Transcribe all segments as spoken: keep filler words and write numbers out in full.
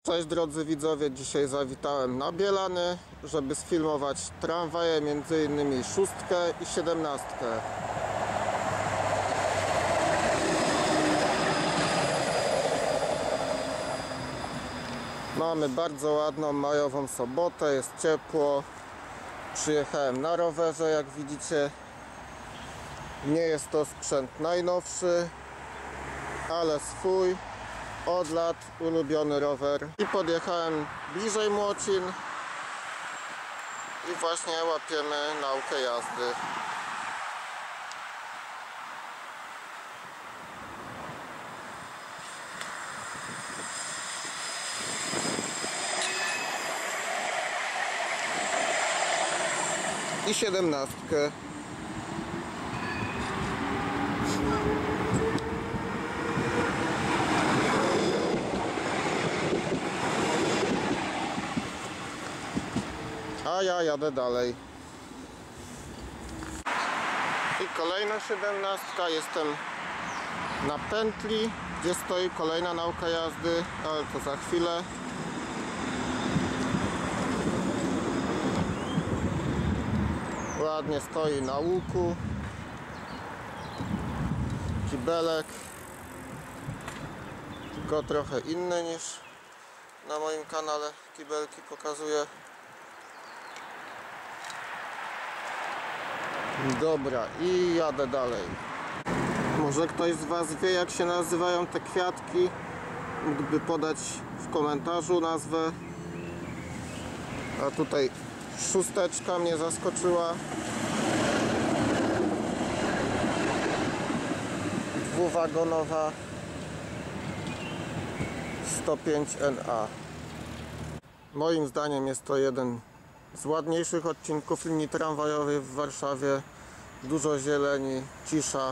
Cześć drodzy widzowie, dzisiaj zawitałem na Bielany, żeby sfilmować tramwaje, między innymi szóstkę i siedemnastkę. Mamy bardzo ładną majową sobotę, jest ciepło. Przyjechałem na rowerze, jak widzicie. Nie jest to sprzęt najnowszy, ale swój, od lat ulubiony rower. I podjechałem bliżej Młocin i właśnie łapiemy naukę jazdy. I siedemnastkę. A ja jadę dalej. I kolejna siedemnastka. Jestem na pętli, gdzie stoi kolejna nauka jazdy, ale to za chwilę. Ładnie stoi na łuku. Kibelek, tylko trochę inny niż na moim kanale kibelki pokazuję. Dobra, i jadę dalej. Może ktoś z Was wie, jak się nazywają te kwiatki? Mógłby podać w komentarzu nazwę. A tutaj szósteczka mnie zaskoczyła. Dwuwagonowa sto pięć N A. Moim zdaniem jest to jeden z ładniejszych odcinków linii tramwajowej w Warszawie. Dużo zieleni, cisza.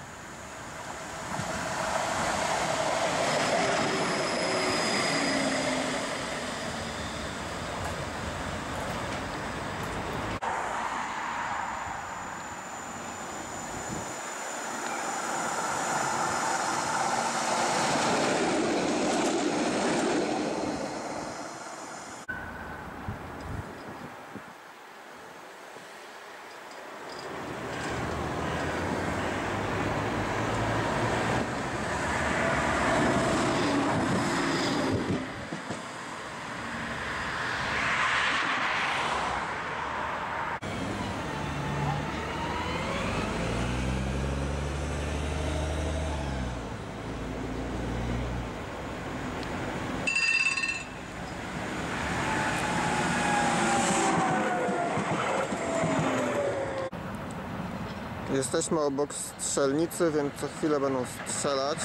Jesteśmy obok strzelnicy, więc co chwilę będą strzelać.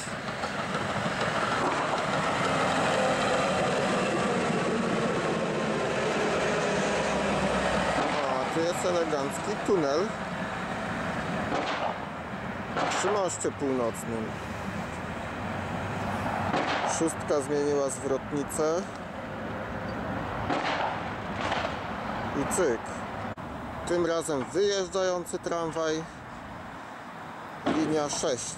A tu jest elegancki tunel przy moście północnym. Szóstka zmieniła zwrotnicę i cyk. Tym razem wyjeżdżający tramwaj. Linia sześć.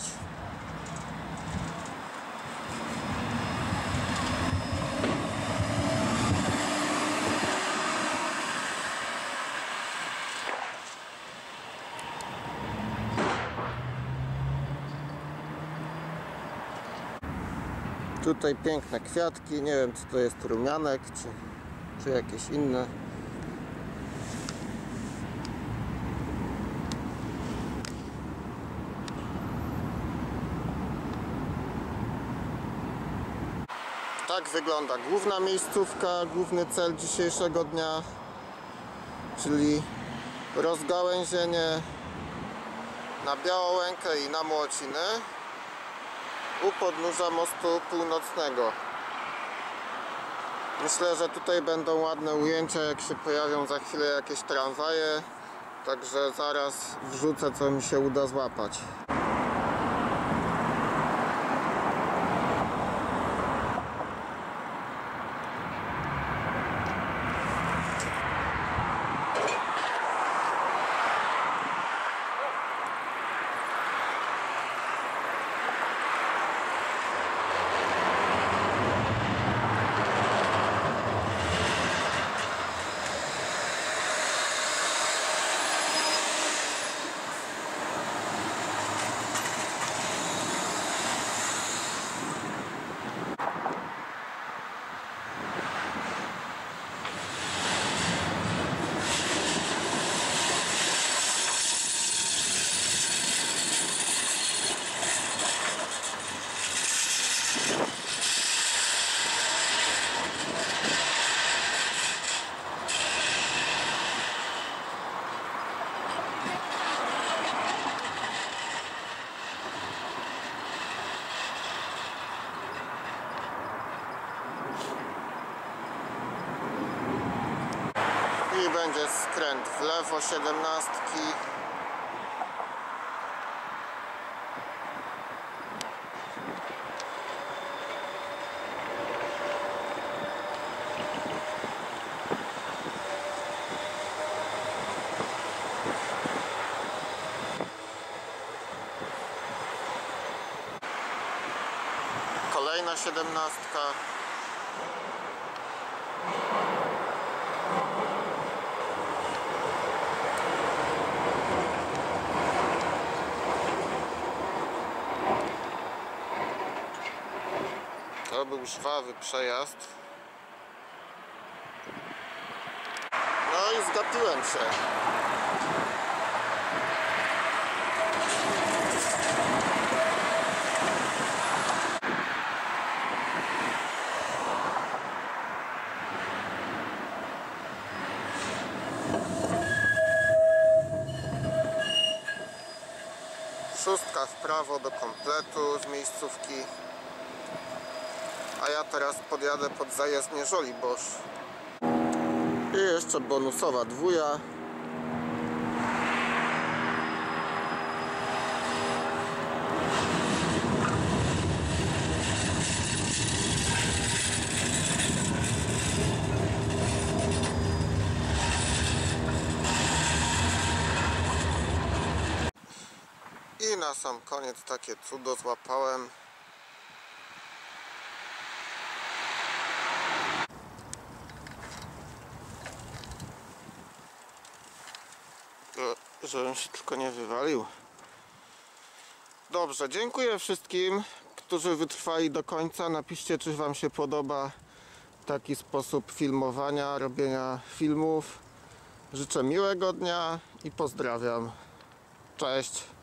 Tutaj piękne kwiatki. Nie wiem, czy to jest rumianek, czy, czy jakieś inne. Tak wygląda główna miejscówka, główny cel dzisiejszego dnia, czyli rozgałęzienie na Białołękę i na Młociny u podnóża mostu północnego. Myślę, że tutaj będą ładne ujęcia, jak się pojawią za chwilę jakieś tramwaje, także zaraz wrzucę, co mi się uda złapać. będzie skręt w lewo siedemnastki. Kolejna siedemnastka. To był żwawy przejazd. No i zgapiłem się. Szóstka w prawo do kompletu z miejscówki. A ja teraz podjadę pod zajezdnię Żoliborz. I jeszcze bonusowa dwuja. I na sam koniec takie cudo złapałem. Żebym się tylko nie wywalił. Dobrze, dziękuję wszystkim, którzy wytrwali do końca. Napiszcie, czy wam się podoba taki sposób filmowania, robienia filmów. Życzę miłego dnia i pozdrawiam. Cześć!